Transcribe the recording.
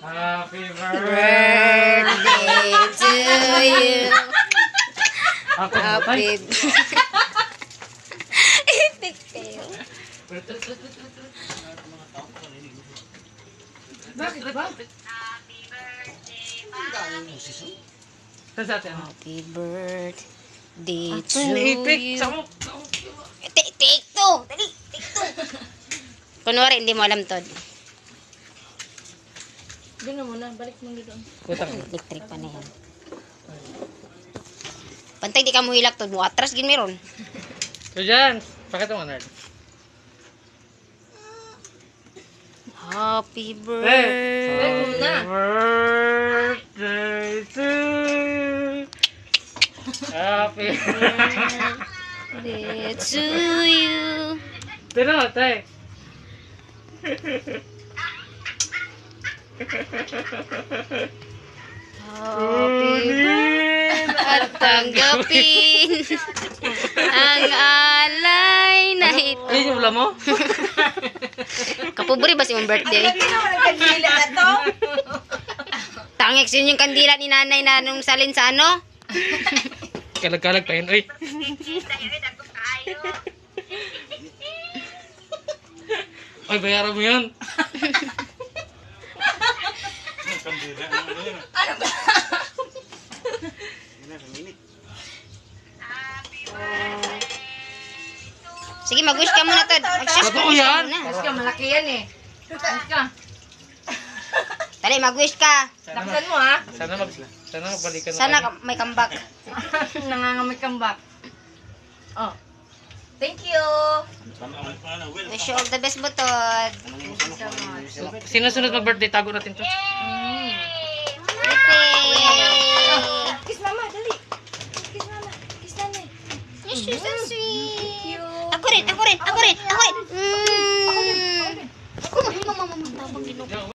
Happy birthday to you. Happy epic fail. Bakit ba? Happy birthday to Epic. you. Samo. Take two. Dali, take two. Kunwari, hindi mo alam to. Doon na muna, balik mo doon. Putang. Electric pa na yan. Pantay, di ka mo hilak to. Atras, gin meron. So dyan. Bakit ang Nard? Happy Happy birthday. birthday to you. Happy Birthday to you. Tino, tay. Happy birthday at tanggapin ang alay na ito. Ay, yung ulam mo? Kapuburi ba si mong birthday? Hindi naman nagkandila na to. Tangik yun yung kandila ni nanay na nung salin sa ano? Kalag-kalag pa yun, uy. Ay, bayaran mo yan. Sige, mag-wish ka muna to. Mag-wish Totoo yan? muna. Ka, malaki yan eh. Ayos ka. Dali, mag-wish ka. Laksan mo ha. Sana magbalikan na Sana kami. may comeback. Nangangamay kang back. Oh. Thank you. Wish you all the best, Butod. Sino sunod mag-birthday? Tago natin to. Birthday! Kiss mama, dali. Kiss mama. Kiss nanay. You're so sweet. Thank you. Ako rin, ako rin, ako rin, ako rin. Ako rin. Ako rin. Ako rin. Ako rin. Ako rin. Ako rin.